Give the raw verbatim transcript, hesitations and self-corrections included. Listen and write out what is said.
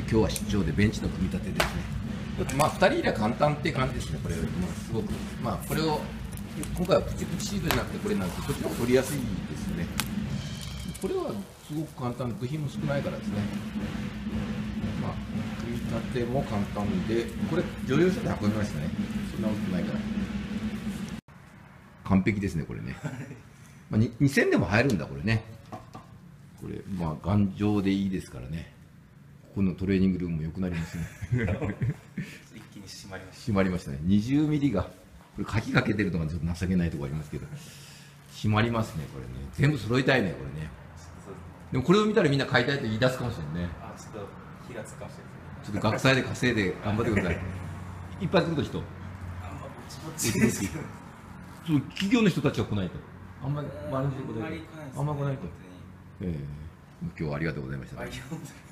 今日は出張でベンチの組み立てですね。まあふたりいりゃ簡単って感じですね。これ、まあ、すごくまあこれを今回はプチプチシートじゃなくてこれなんてこっちの方が取りやすいですよね。これはすごく簡単、部品も少ないからですね。まあ組み立ても簡単で、これ乗用車で運びましたね。そんな大きくないから完璧ですね。これね、まあ、にせんでも入るんだこれね。これまあ頑丈でいいですからね。ここのトレーニングルームも良くなりますね。 一気に締まりました。 締まりましたね。にじゅうミリがこれ鍵かけてるのがちょっと情けないところありますけど、締まりますね。これね全部揃いたいねこれね。でもこれを見たらみんな買いたいと言い出すかもしれないね。 あ、ちょっと火がつくかもしれない。 ちょっと学祭で稼いで頑張ってください。いっぱい作る人。 あんまぼちぼちですけど。 そう企業の人たちは来ないと。あんまり周りの人来ないと。あんま来ないと。ええ、今日はありがとうございました。